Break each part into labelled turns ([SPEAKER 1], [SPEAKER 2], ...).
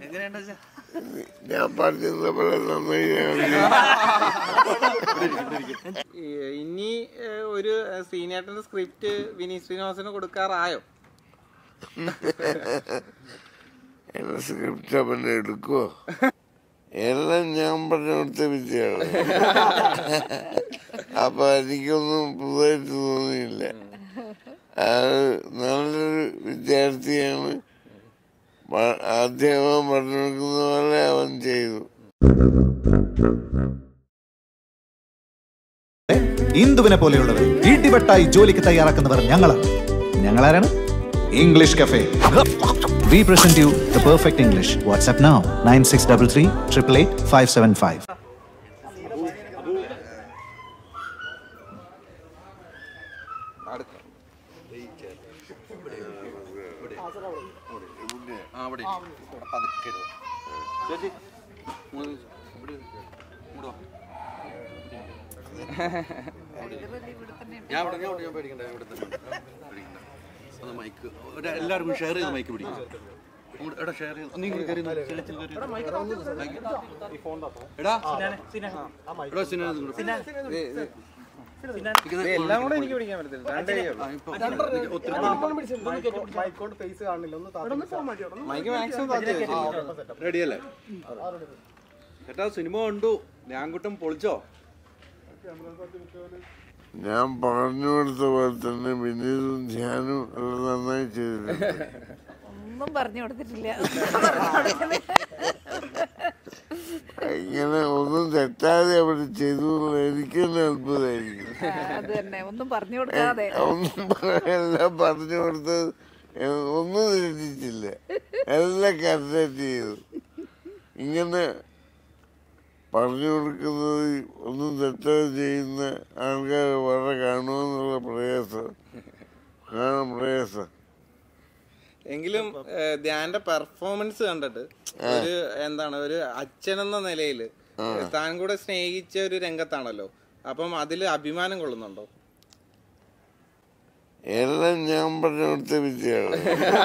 [SPEAKER 1] ഞാൻ പറഞ്ഞ പോലെ നന്നായി.
[SPEAKER 2] ഇനി ഒരു സീനിയേട്ടന്റെ സ്ക്രിപ്റ്റ് വിനീത് ശ്രീനിവാസന് കൊടുക്കാറായോ?
[SPEAKER 1] എന്റെ സ്ക്രിപ്റ്റ് അവൻ എടുക്കുവോ? എല്ലാം ഞാൻ പറഞ്ഞ കൊടുത്ത വിദ്യയാണ്. അപ്പൊ എനിക്കൊന്നും പുതുതായിട്ട് തോന്നിയില്ല. അത് നല്ലൊരു വിദ്യാർത്ഥിയാണ്. ആദ്യം അവൻ പറഞ്ഞു കൊടുക്കുന്ന പോലെ അവൻ ചെയ്തു.
[SPEAKER 3] ഇന്ദുവിനെ പോലെയുള്ളവർ ഇടിവെട്ടായി ജോലിക്ക് തയ്യാറാക്കുന്നവർ ഞങ്ങളാരാണ്? English cafe. We present you the perfect English. WhatsApp now 9633 888 575.
[SPEAKER 4] എല്ലാവർക്കും ഷെയർ ചെയ്ത് മൈക്ക് പിടിക്കും. ഷെയർ ചെയ്ത്
[SPEAKER 2] എല്ലാം കൂടെ എനിക്ക് പിടിക്കാൻ പറ്റത്തില്ല.
[SPEAKER 4] റെഡിയല്ലേ ചേട്ടാ? സിനിമ കണ്ടു, ഞാൻകുട്ടം പൊളിച്ചോ?
[SPEAKER 1] ഞാൻ പറഞ്ഞു കൊടുത്ത പോലെ തന്നെ വിനീതും ധ്യാനും എല്ലാം നന്നായി ചെയ്തിട്ടുണ്ട്.
[SPEAKER 5] ഒന്നും പറഞ്ഞു കൊടുത്തിട്ടില്ല.
[SPEAKER 1] ഇങ്ങനെ ഒന്നും തെറ്റാതെ അവിടെ ചെയ്തു. എനിക്ക് തന്നെ അത്ഭുതമായിരിക്കും.
[SPEAKER 5] ഒന്നും പറഞ്ഞു കൊടുക്കാതെ
[SPEAKER 1] എല്ലാം പറഞ്ഞു കൊടുത്തത് ഒന്നും തെറ്റിച്ചില്ല. എല്ലാം കറക്റ്റ് ചെയ്തു. ഇങ്ങനെ പറഞ്ഞു കൊടുക്കുന്നത് ഒന്നും തെറ്റാതെ ചെയ്യുന്ന ആൾക്കാർ വളരെ കാണുമെന്നുള്ള പ്രയാസം.
[SPEAKER 2] എങ്കിലും ധ്യാന്റെ പെർഫോമൻസ് കണ്ടിട്ട് ഒരു അച്ഛനെന്ന നിലയില് താൻ കൂടെ സ്നേഹിച്ച ഒരു രംഗത്താണല്ലോ. അപ്പം അതില് അഭിമാനം കൊള്ളുന്നുണ്ടോ?
[SPEAKER 1] എല്ലാം ഞാൻ പറഞ്ഞു കൊടുത്ത വിദ്യയാണ്.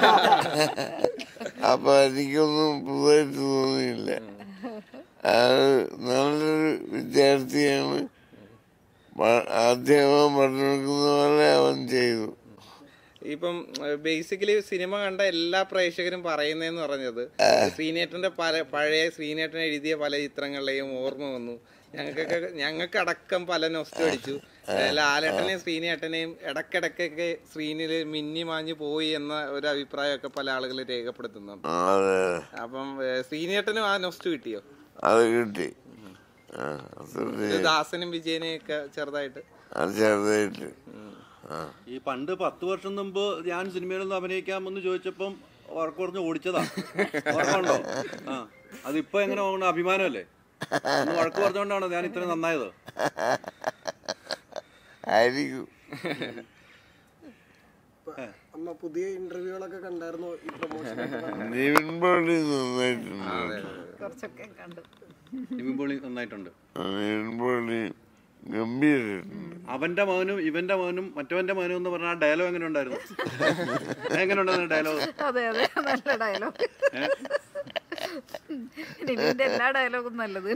[SPEAKER 1] അപ്പൊ എനിക്കൊന്നും പുതുതായിട്ട് തോന്നിയില്ല. അത് നല്ലൊരു വിദ്യാർത്ഥിയാണ്. ആദ്യം അവൻ പറഞ്ഞു കൊടുക്കുന്ന പോലെ അവൻ ചെയ്തു.
[SPEAKER 2] ഇപ്പം ബേസിക്കലി സിനിമ കണ്ട എല്ലാ പ്രേക്ഷകരും പറയുന്നതെന്ന് പറഞ്ഞത് ശ്രീനേട്ടന്റെ പഴയ ശ്രീനേട്ടൻ എഴുതിയ പല ചിത്രങ്ങളിലെയും ഓർമ്മ വന്നു. ഞങ്ങൾക്കടക്കം പല നൊസ്റ്റു അടിച്ചു. ലാലേട്ടനെയും ശ്രീനേട്ടനെയും ഇടക്കിടക്കൊക്കെ സ്ക്രീനില് മിന്നി മാഞ്ഞു പോയി എന്ന ഒരു അഭിപ്രായമൊക്കെ പല ആളുകൾ രേഖപ്പെടുത്തുന്നുണ്ട്. അപ്പം ശ്രീനേട്ടനും ആ നൊസ്റ്റു കിട്ടിയോ?
[SPEAKER 1] അത് കിട്ടി.
[SPEAKER 2] ദാസനും വിജയനെയും ഒക്കെ ചെറുതായിട്ട്.
[SPEAKER 4] ഈ പണ്ട് 10 വർഷം മുമ്പ് ഞാൻ സിനിമയിലൊന്നും അഭിനയിക്കാമെന്ന് ചോദിച്ചപ്പം വർക്ക് പറഞ്ഞ് ഓടിച്ചതാ. ഓർമ്മയുണ്ടോ? അതിപ്പോ എങ്ങനെ അഭിമാനമല്ലേ? വഴക്ക് പറഞ്ഞോണ്ടാണോ ഞാൻ ഇത്ര നന്നായത്?
[SPEAKER 6] പുതിയ ഇന്റർവ്യൂകളൊക്കെ കണ്ടായിരുന്നോ?
[SPEAKER 4] നന്നായിട്ടുണ്ട്.
[SPEAKER 1] അവന്റെ
[SPEAKER 4] മകനും ഇവന്റെ മകനും മറ്റവന്റെ മകനും എന്ന് പറഞ്ഞ ഡയലോഗ് എങ്ങനെ ഉണ്ടായിരുന്നു? എങ്ങനെ ഉണ്ടായിരുന്നു ഡയലോഗ്?
[SPEAKER 5] അതെ നല്ല ഡയലോഗ്. എല്ലാ ഡയലോഗും നല്ലത്.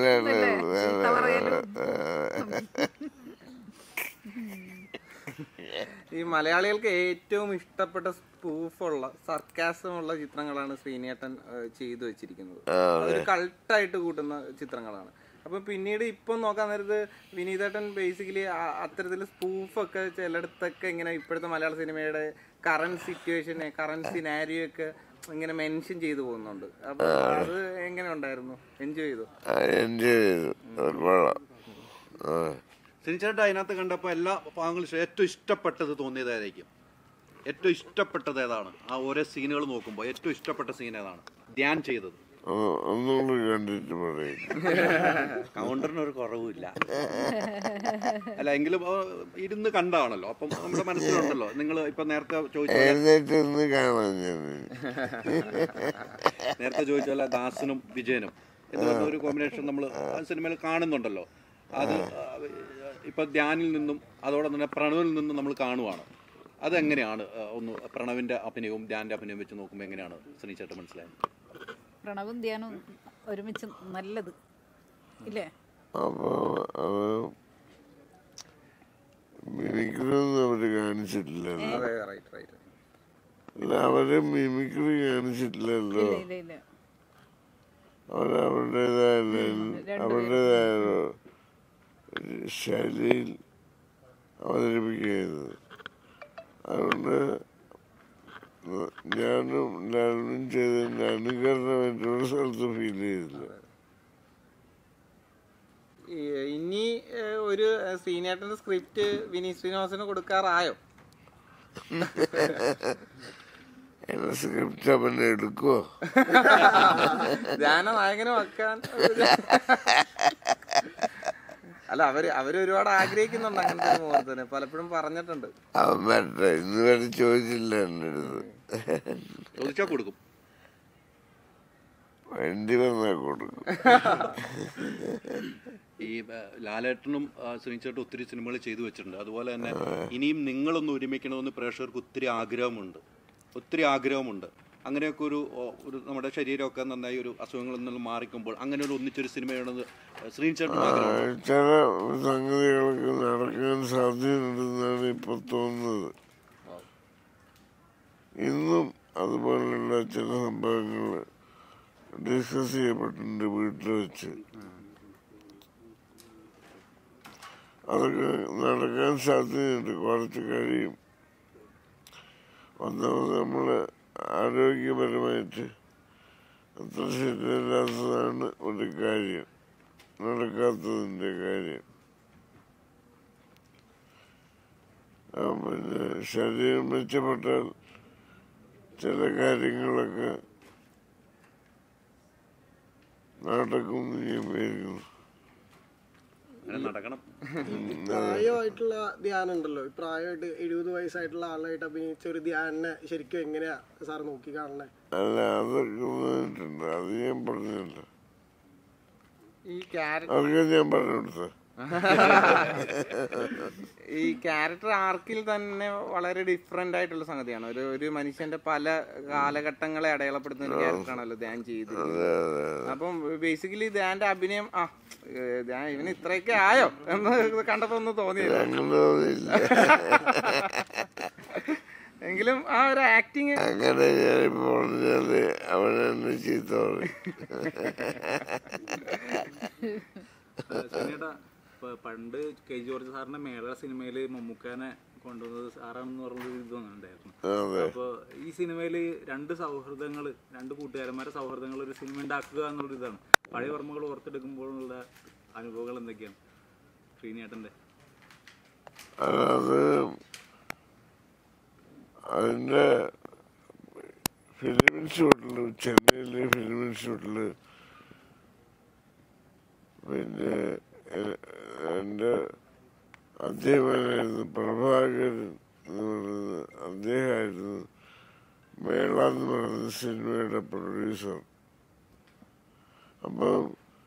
[SPEAKER 2] ഈ മലയാളികൾക്ക് ഏറ്റവും ഇഷ്ടപ്പെട്ട സ്പൂഫുള്ള സർക്കാസമുള്ള ചിത്രങ്ങളാണ് ശ്രീനേട്ടൻ ചെയ്തു വെച്ചിരിക്കുന്നത്. അതൊരു കൾട്ടായിട്ട് കൂട്ടുന്ന ചിത്രങ്ങളാണ്. അപ്പം പിന്നീട് ഇപ്പം നോക്കാൻ നേരത്ത് വിനീതേട്ടൻ ബേസിക്കലി അത്തരത്തിൽ സ്പൂഫൊക്കെ ചിലയിടത്തൊക്കെ ഇങ്ങനെ ഇപ്പോഴത്തെ മലയാള സിനിമയുടെ കറന്റ് സിറ്റുവേഷൻ, കറന്റ് സിനാരിയോ ഒക്കെ ഇങ്ങനെ മെൻഷൻ ചെയ്തു പോകുന്നുണ്ട്. അപ്പൊ അത് എങ്ങനെ ഉണ്ടായിരുന്നു? എൻജോയ് ചെയ്തു?
[SPEAKER 4] സിനിച്ചേട്ടാ അതിനകത്ത് കണ്ടപ്പോൾ എല്ലാ ഭാഗങ്ങളും ഏറ്റവും ഇഷ്ടപ്പെട്ടത് തോന്നിയതായിരിക്കും? ഏറ്റവും ഇഷ്ടപ്പെട്ടത് ഏതാണ്? ആ ഓരോ സീനുകൾ നോക്കുമ്പോൾ ഏറ്റവും ഇഷ്ടപ്പെട്ട സീൻ ഏതാണ് ധ്യാൻ ചെയ്തത്? കൗണ്ടറിനൊരു കുറവുമില്ല. അല്ല എങ്കിലും ഇരുന്ന് കണ്ടാണല്ലോ, അപ്പം നമ്മുടെ മനസ്സിലുണ്ടല്ലോ. നിങ്ങൾ ഇപ്പൊ നേരത്തെ ചോദിച്ചല്ല ദാസനും വിജയനും എന്ന് പറഞ്ഞ ഒരു കോമ്പിനേഷൻ നമ്മൾ സിനിമയിൽ കാണുന്നുണ്ടല്ലോ. അത് ഇപ്പൊ ധ്യാനിൽ നിന്നും അതോടെ തന്നെ പ്രണവിൽ നിന്നും നമ്മൾ കാണുവാണ്. അതെങ്ങനെയാണ് ഒന്ന് പ്രണവിന്റെ അഭിനയവും ധ്യാന്റെ അഭിനയവും വെച്ച് നോക്കുമ്പോൾ എങ്ങനെയാണ് ശ്രീചേട്ടൻ മനസ്സിലായത്?
[SPEAKER 5] പ്രണവും ധ്യാനും ഒരുമിച്ച് നല്ലത് ഇല്ലേ?
[SPEAKER 1] അപ്പൊ അത് മിമിക്രി ഒന്നും അവര് കാണിച്ചിട്ടില്ലല്ലോ.
[SPEAKER 2] അതെ, റൈറ്റ് റൈറ്റ്.
[SPEAKER 1] അല്ല, അവര് മിമിക്രി കാണിച്ചിട്ടില്ലല്ലോ.
[SPEAKER 5] ഇല്ല ഇല്ല ഇല്ല.
[SPEAKER 1] അവരവരുടേതായ ശൈലിയിൽ അവതരിപ്പിക്കുന്നത്. അതുകൊണ്ട് ഞാനും ലാലും ചെയ്തതിന്റെ അനുകരണമായിട്ടുള്ള സ്ഥലത്ത് ഫീൽ ചെയ്തില്ല.
[SPEAKER 2] ഇനി ഒരു ശ്രീനേട്ടന്റെ സ്ക്രിപ്റ്റ് വിനീത് ശ്രീനിവാസന് കൊടുക്കാറായോ?
[SPEAKER 1] എന്റെ സ്ക്രിപ്റ്റ് അവൻ എടുക്കുവോ?
[SPEAKER 2] ധ്യാന നായകനും വെക്കാൻ അല്ല, അവര് ഒരുപാട് ആഗ്രഹിക്കുന്നുണ്ട് അങ്ങനത്തെ ഒരു മുഹൂർത്തത്തിന്, പലപ്പോഴും പറഞ്ഞിട്ടുണ്ട്.
[SPEAKER 1] അവൻ വരട്ടെ, ഇന്ന് വരെ ചോദിച്ചില്ല എന്റെ അടുത്ത്.
[SPEAKER 4] ചോദിച്ചാ കൊടുക്കും,
[SPEAKER 1] വേണ്ടി വന്നാ കൊടുക്കും.
[SPEAKER 4] ഈ ലാലേട്ടനും ശ്രീചേട്ടനും ഒത്തിരി സിനിമകൾ ചെയ്തു വെച്ചിട്ടുണ്ട്. അതുപോലെ തന്നെ ഇനിയും നിങ്ങളൊന്ന് ഒരുമിക്കണമെന്ന് പ്രേക്ഷകർക്ക് ഒത്തിരി ആഗ്രഹമുണ്ട്. അങ്ങനെയൊക്കെ ഒരു നമ്മുടെ ശരീരമൊക്കെ നന്നായി ഒരു അസുഖങ്ങളിൽ നിന്നും മാറിക്കുമ്പോൾ അങ്ങനെ ഒരു ഒന്നിച്ചൊരു സിനിമയാണെന്ന് ശ്രീചേട്ടൻ ആഗ്രഹം.
[SPEAKER 1] ചില സംഗതികളൊക്കെ നടക്കാൻ സാധ്യതയുണ്ടെന്നാണ് ഇപ്പൊ തോന്നുന്നത്. ഇന്നും അതുപോലുള്ള ചില സംഭവങ്ങൾ ഡിസ്കസ് ചെയ്യപ്പെട്ടിട്ടുണ്ട് വീട്ടിൽ വെച്ച്. അതൊക്കെ നടക്കാൻ സാധ്യതയുണ്ട്, കുറച്ച് കഴിയും. ഒന്നാമത് നമ്മള് ആരോഗ്യപരമായിട്ട് അത്ര ശരിയല്ലാത്തതാണ് ഒരു കാര്യം, നടക്കാത്തതിന്റെ കാര്യം. പിന്നെ ശരീരം മെച്ചപ്പെട്ടാൽ ചില കാര്യങ്ങളൊക്കെ നടക്കും ഞാൻ വിചാരിക്കുന്നു.
[SPEAKER 4] നടക്കണം.
[SPEAKER 6] പ്രായമായിട്ടുള്ള ധ്യാനം ഉണ്ടല്ലോ, പ്രായമായിട്ട് 70 വയസ്സായിട്ടുള്ള ആളായിട്ട് അഭിനയിച്ച ഒരു ധ്യാനെ ശരിക്കും എങ്ങനെയാ സാർ നോക്കി കാണണേ?
[SPEAKER 1] അല്ല, അതൊക്കെ വന്നിട്ടുണ്ട്, അത് ഞാൻ പറഞ്ഞല്ലോ. അതൊക്കെ ഞാൻ പറഞ്ഞു കൊടുത്ത
[SPEAKER 2] ഈ ക്യാരക്ടർ ആർക്കിൽ തന്നെ വളരെ ഡിഫറെന്റ് ആയിട്ടുള്ള സംഗതിയാണ്. ഒരു മനുഷ്യന്റെ പല കാലഘട്ടങ്ങളെ അടയാളപ്പെടുത്തുന്ന ഒരു ക്യാരക്ടറാണല്ലോ ധ്യാൻ ചെയ്തിരിക്കുന്നത്. അപ്പം ബേസിക്കലി ധ്യാന്റെ അഭിനയം ഇവന് ഇത്രയൊക്കെ ആയോ എന്ന് കണ്ടപ്പോ ഒന്ന് തോന്നിയില്ല. എങ്കിലും ആ ഒരു ആക്ടിങ്
[SPEAKER 1] അങ്ങനെ ഞാനിപ്പോ പറഞ്ഞാല് അവനെന്നെ ചീത്ത പറയും.
[SPEAKER 7] പണ്ട് കെ ജോർജ് സാറിന്റെ മേള സിനിമയില് മമ്മൂക്കാനെ കൊണ്ടുവന്നത് സാറാണെന്ന് പറഞ്ഞൊരു ഇതൊന്നുണ്ടായിരുന്നു. അപ്പൊ ഈ സിനിമയില് രണ്ട് കൂട്ടുകാരന്മാരെ സൗഹൃദങ്ങൾ ഒരു സിനിമ ഉണ്ടാക്കുക എന്നുള്ളൊരു ഇതാണ്. പഴയ ഓർമ്മകൾ ഓർത്തെടുക്കുമ്പോഴുള്ള അനുഭവങ്ങൾ എന്തൊക്കെയാണ് ശ്രീനേട്ടന്റെ?
[SPEAKER 1] അതിന്റെ ഫിലിം ഇൻസ്റ്റിറ്റ്യൂട്ടില്, ചെന്നൈയിലെ ഫിലിം ഇൻസ്റ്റിറ്റ്യൂട്ടില് പിന്നെ എന്റെ അധ്യാപകനായിരുന്നു പ്രഭാകരൻ എന്ന് പറയുന്നത്. അദ്ദേഹമായിരുന്നു മേള എന്ന് പറയുന്ന സിനിമയുടെ പ്രൊഡ്യൂസർ. അപ്പം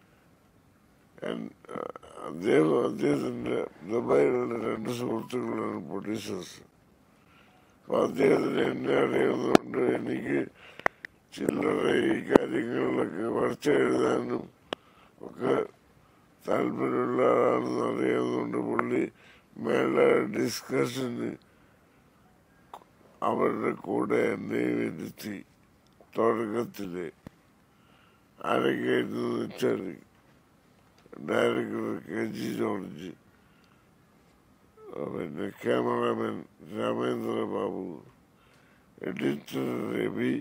[SPEAKER 1] അദ്ദേഹത്തിന്റെ ദുബായിലുള്ള 2 സുഹൃത്തുക്കളാണ് പ്രൊഡ്യൂസേഴ്സ്. അപ്പൊ അദ്ദേഹത്തിന് എന്നെ അറിയുന്നതുകൊണ്ട് എനിക്ക് ചില്ലറ ഈ കാര്യങ്ങളിലൊക്കെ വരച്ച എഴുതാനും ഒക്കെ താല്പര്യമുള്ള ആളാണെന്ന് അറിയാവുന്നതുകൊണ്ട് പുള്ളി മേള ഡിസ്കഷന് അവരുടെ കൂടെ എന്നെ ഇരുത്തി. തുടക്കത്തില് ആരൊക്കെയായിരുന്നു വെച്ചാൽ ഡയറക്ടർ KG ജോർജ്, പിന്നെ ക്യാമറാമാൻ രാമേന്ദ്ര ബാബു, എഡിറ്റർ രവി,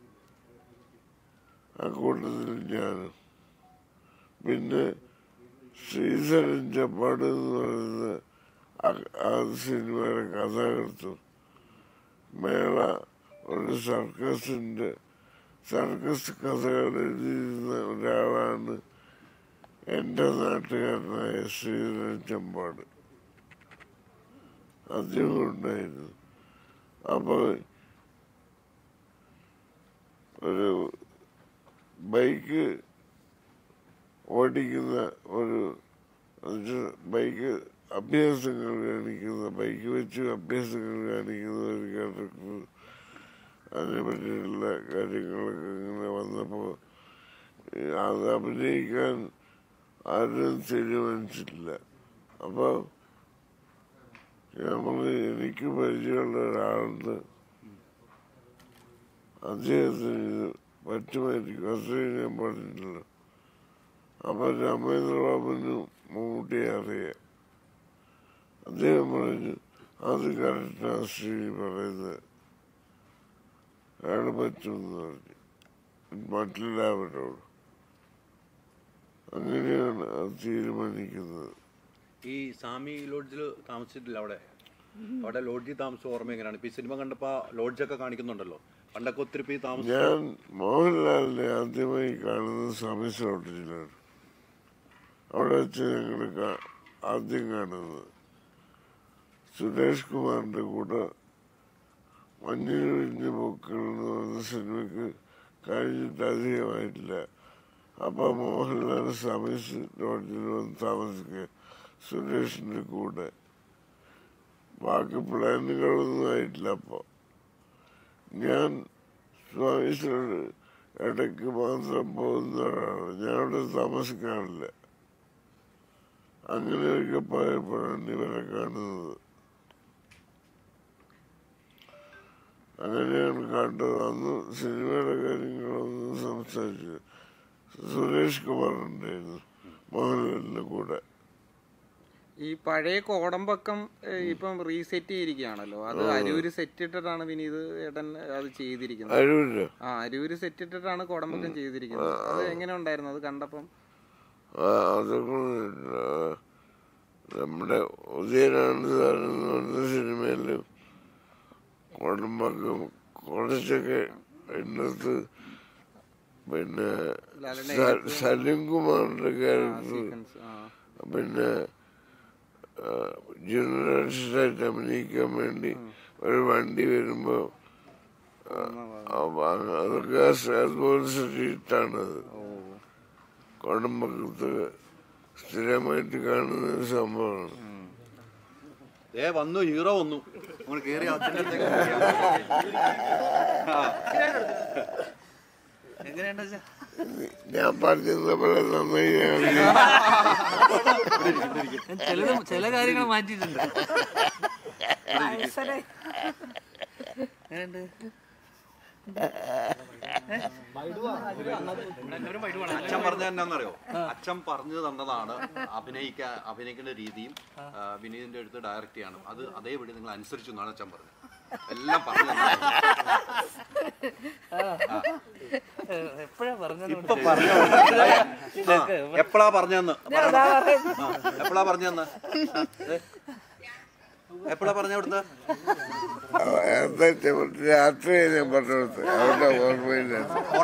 [SPEAKER 1] അക്കൂട്ടത്തിൽ ഞാനും, പിന്നെ ശ്രീധരൻ ചപ്പാട് എന്ന് പറയുന്ന ആ സിനിമയുടെ കഥാകൃത്തും. മേള ഒരു സർക്കസ് കഥകൾ എഴുതിയിരുന്ന ഒരാളാണ് എൻ്റെ നാട്ടുകാരനായ ശ്രീധരൻ ചമ്പാട്. അദ്ദേഹം ഉണ്ടായിരുന്നു. അപ്പൊ ഒരു ബൈക്ക് ഓടിക്കുന്ന ബൈക്ക് അഭ്യാസങ്ങൾ കാണിക്കുന്ന, ബൈക്ക് വെച്ച് അഭ്യാസങ്ങൾ കാണിക്കുന്ന ഒരു ക്യാരക്ടർ, അതിനെ പറ്റിയുള്ള കാര്യങ്ങളൊക്കെ ഇങ്ങനെ വന്നപ്പോൾ അത് അഭിനയിക്കാൻ ആരും തീരുമാനിച്ചിട്ടില്ല. അപ്പോൾ എനിക്ക് പരിചയമുള്ള ഒരാളുണ്ട്, അദ്ദേഹത്തിന് ഇത് പറ്റുമായിരിക്കും, അത്രയും ഞാൻ പറഞ്ഞിട്ടില്ല. അപ്പം രാമേന്ദ്ര ബാബുവിനും മമ്മൂട്ടിയെ അറിയാം. അദ്ദേഹം പറഞ്ഞു അത് കറക്റ്റാണ് ശ്രീനി പറയുന്നത്, അയാൾ പറ്റുമെന്ന് പറഞ്ഞു മറ്റെല്ലാവരോടും. അങ്ങനെയാണ് അത് തീരുമാനിക്കുന്നത്.
[SPEAKER 4] ഈ സാമി ലോഡ്ജിൽ താമസിച്ചിട്ടില്ല അവിടെ ലോഡ്ജിൽ താമസം ഓർമ്മ എങ്ങനെയാണ്? ഇപ്പൊ ഈ സിനിമ കണ്ടപ്പോ ലോഡ്ജൊക്കെ കാണിക്കുന്നുണ്ടല്ലോ, പണ്ടൊക്കെ ഒത്തിരി പേര് താമസം.
[SPEAKER 1] ഞാൻ മോഹൻലാലിനെ ആദ്യമായി കാണുന്നത് സാമി ലോഡ്ജിലാണ്. അവിടെ വെച്ച് ഞങ്ങൾ ആദ്യം കാണുന്നത് സുരേഷ് കുമാറിന്റെ കൂടെ മഞ്ഞിലൊഴിഞ്ഞ പൂക്കൾ എന്ന് പറഞ്ഞ സിനിമയ്ക്ക് കഴിഞ്ഞിട്ട് അധികമായിട്ടില്ല. അപ്പം മോഹൻലാൽ സാമി ലോഡ്ജിൽ വന്ന് താമസിക്കുക സുരേഷിന്റെ കൂടെ. ബാക്കി പ്ലാനുകളൊന്നും ആയിട്ടില്ല. അപ്പോൾ ഞാൻ സ്വാമിസിനോട് ഇടയ്ക്ക് മാത്രം പോകുന്ന ഒരാളാണ്, ഞാൻ അവിടെ താമസിക്കാറില്ല. അങ്ങനെയൊക്കെ പോയപ്പോഴാണ് ഇവരെ കാണുന്നത്. അങ്ങനെയാണ് കണ്ടത്. അന്ന് സിനിമയുടെ കാര്യങ്ങളൊന്നും സംസാരിച്ചു. സുരേഷ് കുമാർ ഉണ്ടായിരുന്നു മോഹൻലാലിന്റെ കൂടെ.
[SPEAKER 2] ഈ പഴയ കോടമ്പക്കം ഇപ്പം റീസെറ്റ് ചെയ്തിരിക്കുകയാണല്ലോ, അത് അരൂര് സെറ്റ് ഇട്ടിട്ടാണ് വിനീത് ഏട്ടൻ അത് ചെയ്തിരിക്കുന്നത്. അരൂര് സെറ്റ് ഇട്ടിട്ടാണ് കോടമ്പക്കം ചെയ്തിരിക്കുന്നത്. അത് എങ്ങനെ ഉണ്ടായിരുന്നു അത് കണ്ടപ്പം?
[SPEAKER 1] അതൊക്കെ നമ്മുടെ ഉദയനാനന്ദ സിനിമയില് കോടമ്പക്കം കുറച്ചൊക്കെ ഇന്നത്ത് പിന്നെ സലീം കുമാറിന്റെ ക്യാരക്ടർ പിന്നെ ജനറേഷനായിട്ട് അഭിനയിക്കാൻ വേണ്ടി ഒരു വണ്ടി വരുമ്പോ അതൊക്കെ അതുപോലെ സെറ്റിട്ടാണത്. കോടമ്പക്കത്ത് സ്ഥിരമായിട്ട് കാണുന്ന ഒരു സംഭവമാണ്.
[SPEAKER 4] വന്നു ഹീറോ വന്നു കേറി എങ്ങനെയുണ്ട്
[SPEAKER 1] ഞാൻ പറഞ്ഞത് പോലെ നന്നായി
[SPEAKER 8] ചില കാര്യങ്ങൾ മാറ്റിയിട്ടുണ്ട്.
[SPEAKER 4] അച്ഛൻ പറഞ്ഞ എന്നാന്നറിയോ? അച്ഛൻ പറഞ്ഞു തന്നതാണ് അഭിനയിക്കേണ്ട രീതിയും വിനീതിന്റെ അടുത്ത് ഡയറക്റ്റ് ചെയ്യണം. അത് അതേപടി നിങ്ങൾ അനുസരിച്ചു എന്നാണ് അച്ഛൻ പറഞ്ഞത്. എല്ലാം പറഞ്ഞു എപ്പോഴാ പറഞ്ഞെന്ന് എപ്പോഴാ പറഞ്ഞെന്ന് പറഞ്ഞ അവിടുന്ന്
[SPEAKER 1] രാത്രി ഞാൻ പറഞ്ഞത് അവരുടെ ഓർമ്മയില്ല.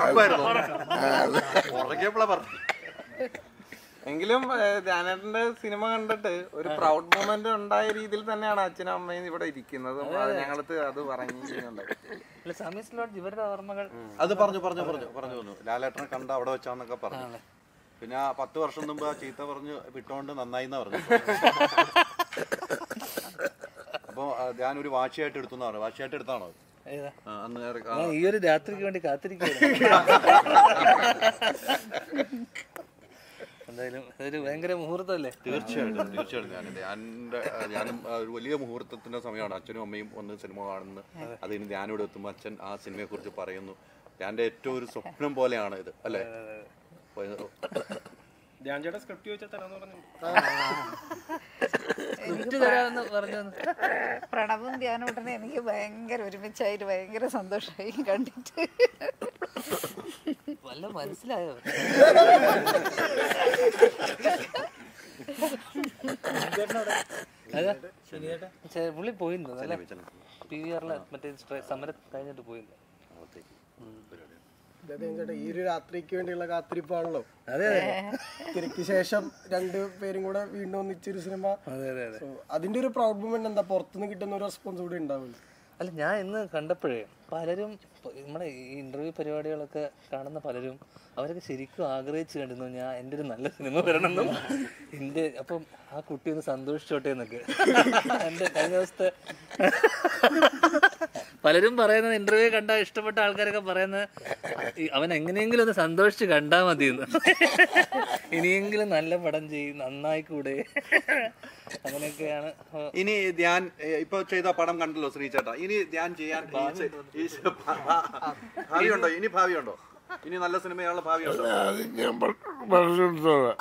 [SPEAKER 2] എങ്കിലും ധ്യാനേട്ടന്റെ സിനിമ കണ്ടിട്ട് ഒരു പ്രൗഡ് മൊമെന്റ് ഉണ്ടായ രീതിയിൽ തന്നെയാണ് അച്ഛനും അമ്മയും ഇവിടെ ഇരിക്കുന്നത്. ഞങ്ങൾക്ക് അത് പറഞ്ഞിട്ടുണ്ടായി.
[SPEAKER 8] ഇവരുടെ ഓർമ്മകൾ
[SPEAKER 4] അത് പറഞ്ഞു ലാലേട്ടനെ കണ്ട അവിടെ വെച്ചാന്നൊക്കെ പറഞ്ഞു. പിന്നെ 10 വർഷം മുമ്പ് ആ ചീത്ത പറഞ്ഞ് വിട്ടോണ്ട് നന്നായി എന്നാ പറഞ്ഞു. അപ്പൊ ഞാനൊരു വാശിയായിട്ട് എടുത്തു. വാശിയായിട്ട് എടുത്താണോ
[SPEAKER 8] ഈ ഒരു രാത്രിക്ക് വേണ്ടി കാത്തിരിക്കുകയാണ്. എന്തായാലും അതൊരു ഭയങ്കര മുഹൂർത്തമല്ലേ?
[SPEAKER 4] തീർച്ചയായിട്ടും ഞാനും ഒരു വലിയ മുഹൂർത്തത്തിന്റെ സമയമാണ്. അച്ഛനും അമ്മയും ഒന്ന് സിനിമ കാണുന്നത്. അതിന് ധ്യാനോട് എത്തുമ്പോൾ അച്ഛൻ ആ സിനിമയെ കുറിച്ച് പറയുന്നു. ഞാൻ്റെ ഏറ്റവും ഒരു സ്വപ്നം പോലെയാണ് ഇത്, അല്ലേ?
[SPEAKER 5] പ്രണവും ധ്യാനോട്ടനെ എനിക്ക് ഭയങ്കര ഒരുമിച്ചായിട്ട് ഭയങ്കര സന്തോഷമായി കണ്ടിട്ട്.
[SPEAKER 8] വല്ല മനസ്സിലായോ? പുള്ളി പോയിരുന്നു അല്ലേ? PVR മറ്റേ സമരം കഴിഞ്ഞിട്ട് പോയില്ല.
[SPEAKER 6] ഈ ഒരു രാത്രിക്ക് വേണ്ടിയുള്ള കാത്തിരിപ്പാണല്ലോ. തിരക്ക് ശേഷം 2 പേരും കൂടെ വീണ്ടും ഒന്നിച്ചൊരു സിനിമ. അതിന്റെ ഒരു പ്രൗഡ് മൊമെന്റ് എന്താ? പുറത്തുനിന്ന് കിട്ടുന്ന ഒരു റെസ്പോൺസ് കൂടി ഉണ്ടാവില്ല.
[SPEAKER 8] അല്ല, ഞാൻ ഇന്ന് കണ്ടപ്പോഴേ പലരും നമ്മുടെ ഈ ഇന്റർവ്യൂ പരിപാടികളൊക്കെ കാണുന്ന പലരും അവരൊക്കെ ശരിക്കും ആഗ്രഹിച്ചു കണ്ടിരുന്നു എൻ്റെ ഒരു നല്ല സിനിമ വരണമെന്നും അപ്പം ആ കുട്ടി ഒന്ന് സന്തോഷിച്ചോട്ടെ എന്നൊക്കെ. എൻ്റെ കഴിഞ്ഞ ദിവസത്തെ പലരും പറയുന്നത് ഇന്റർവ്യൂ കണ്ട ഇഷ്ടപ്പെട്ട ആൾക്കാരൊക്കെ പറയുന്നത് അവൻ എങ്ങനെയെങ്കിലും ഒന്ന് സന്തോഷിച്ച് കണ്ടാ മതി എന്ന്. ഇനിയെങ്കിലും നല്ല പടം ചെയ്യും, നന്നായി കൂടെ, അങ്ങനെയൊക്കെയാണ്.
[SPEAKER 4] ഇനി ധ്യാൻ ഇപ്പൊ ചെയ്ത പടം കണ്ടല്ലോ ശ്രീചേട്ടാ, ഇനി ധ്യാൻ ചെയ്യാൻ ഭാവിയുണ്ടോ? ഇനി ഭാവിയുണ്ടോ? ഇനി നല്ല സിനിമയുള്ള ഭാവിയുണ്ടോ?
[SPEAKER 1] അത് ഞാൻ പറഞ്ഞെടുത്തോളാം.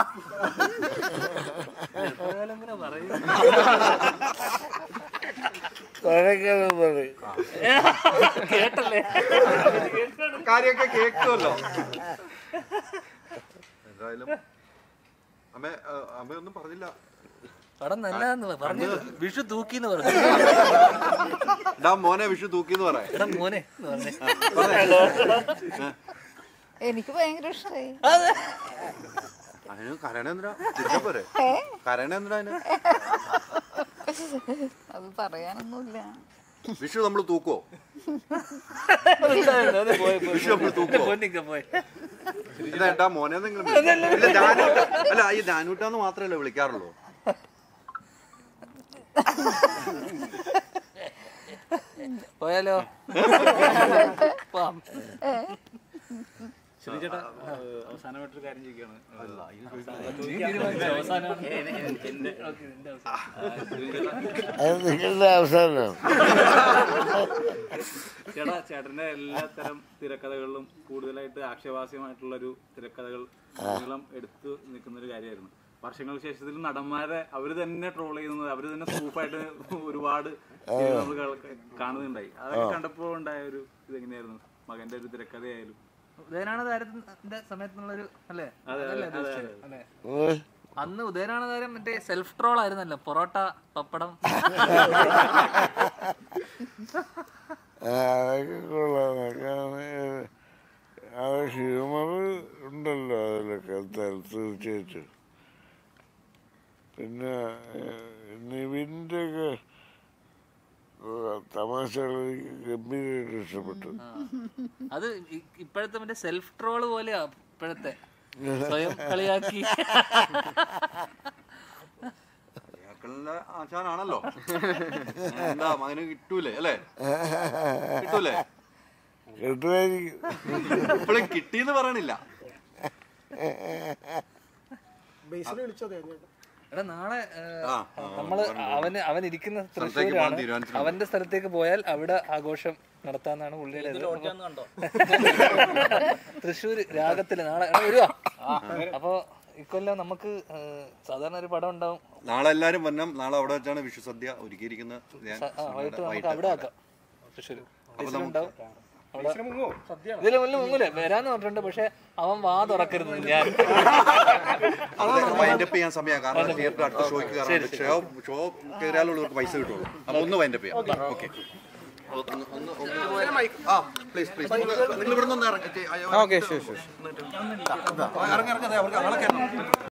[SPEAKER 8] കേട്ടല്ലേ,
[SPEAKER 4] കാര്യമൊക്കെ കേൾക്കുമല്ലോ. എന്തായാലും അമ്മയൊന്നും പറഞ്ഞില്ല.
[SPEAKER 8] പടം നല്ലതെന്ന് പറഞ്ഞു, വിഷു തൂക്കിന്ന് പറഞ്ഞു.
[SPEAKER 4] എടാ മോനെ വിഷു തൂക്കിന്ന് പറയാം.
[SPEAKER 8] എടാ മോനെ എന്ന് പറഞ്ഞേ.
[SPEAKER 5] എനിക്ക് ഭയങ്കര ഇഷ്ടമായി.
[SPEAKER 4] അതിന് കരണേന്ദ്രാ തിരിച്ചപ്പോരെ, കരണേന്ദ്ര
[SPEAKER 5] അത് പറയാനൊന്നുമില്ല.
[SPEAKER 4] വിഷു നമ്മള് തൂക്കോ? വിഷു നമ്മള് തൂക്കോ? ഏട്ടാ മോനെന്തെങ്കിലും അല്ല, ഈ ദാനൂട്ടാന്ന് മാത്രമല്ലേ വിളിക്കാറുള്ളൂ.
[SPEAKER 8] പോയാലോ?
[SPEAKER 7] ശ്രീചേട്ടാ അവസാനമായിട്ടൊരു കാര്യം ചോദിക്കുകയാണ്.
[SPEAKER 1] അത് നിങ്ങളുടെ അവസാനം.
[SPEAKER 7] ചേട്ടന്റെ എല്ലാത്തരം തിരക്കഥകളിലും കൂടുതലായിട്ട് ആക്ഷേപാസ്യമായിട്ടുള്ളൊരു തിരക്കഥകൾ നീളം എടുത്തു നിൽക്കുന്ന ഒരു കാര്യമായിരുന്നു. വർഷങ്ങൾക്ക് ശേഷത്തിൽ നടന്മാരെ അവര് തന്നെ ട്രോൾ ചെയ്യുന്നത്, അവര് തന്നെ പ്രൂഫായിട്ട് ഒരുപാട് നമ്മൾ കാണുന്നുണ്ടായി. അതൊക്കെ കണ്ടപ്പോ ഉണ്ടായ ഒരു ഇതെങ്ങനെയായിരുന്നു? മകന്റെ ഒരു തിരക്കഥയായാലും
[SPEAKER 8] ഉദയനാണ് താരത്തിന്റെ സമയത്തുള്ളൊരു അല്ലേ? അല്ലേ, അന്ന് ഉദയനാണ് താരം മറ്റേ സെൽഫ് ട്രോൾ ആയിരുന്നല്ലോ, പൊറോട്ട പപ്പടം.
[SPEAKER 1] അതൊക്കെ കൊള്ളാം. ആ ഹ്യൂമർ ഉണ്ടല്ലോ അതിലൊക്കെ തീർച്ചയായിട്ടും. പിന്നെ നിവിൻ്റെ ഒക്കെ തമാശകൾ ഗംഭീരമായിട്ട് ഇഷ്ടപ്പെട്ടു.
[SPEAKER 8] അത് ഇപ്പോഴത്തെ മറ്റേ സെൽഫ് ട്രോള് പോലെയാ ഇപ്പോഴത്തെ, സ്വയം കളിയാക്കി.
[SPEAKER 4] ആശാനാണല്ലോ, എന്താ മകന് കിട്ടൂലേ അല്ലേ? കിട്ടൂലേ? ഇപ്പോഴും കിട്ടിയെന്ന് പറയണില്ല.
[SPEAKER 8] എടാ നാളെ നമ്മള് അവൻ ഇരിക്കുന്ന തൃശ്ശൂരാണ്, അവന്റെ സ്ഥലത്തേക്ക് പോയാൽ അവിടെ ആഘോഷം നടത്താന്നാണ് പുള്ളിയുടെ. തൃശ്ശൂര് രാഗത്തില് നാളെ വരുവാ. അപ്പൊ ഇക്കൊല്ലം നമുക്ക് സാധാരണ ഒരു പടം ഉണ്ടാവും.
[SPEAKER 4] നാളെ എല്ലാരും വന്നം. നാളെ അവിടെ വെച്ചാണ് വിഷു സദ്യ ഒരുക്കിയിരിക്കുന്നത്.
[SPEAKER 8] വൈകിട്ട് നമുക്ക് അവിടെ ആക്കാം. തൃശ്ശൂര് ഉണ്ടാവും. ഇതില് മുന്നിൽ മുങ്ങൂലേ വരാന്ന് പറഞ്ഞിട്ടുണ്ട്. പക്ഷെ അവൻ വാ തുറക്കരുത്. ഞാൻ
[SPEAKER 4] വൈൻഡപ്പ് ചെയ്യാൻ സമയം, കാരണം തിയേറ്റർ അടുത്ത ഷോയ്ക്ക് ഷോ കയറിയാലുള്ളവർക്ക് പൈസ കിട്ടുള്ളൂ. അപ്പൊ ഒന്ന് വൈൻഡപ്പ് ചെയ്യാം. ഓക്കെ, പ്ലീസ് പ്ലീസ് നിങ്ങൾ ഇവിടെ നിന്ന് ഇറങ്ങി.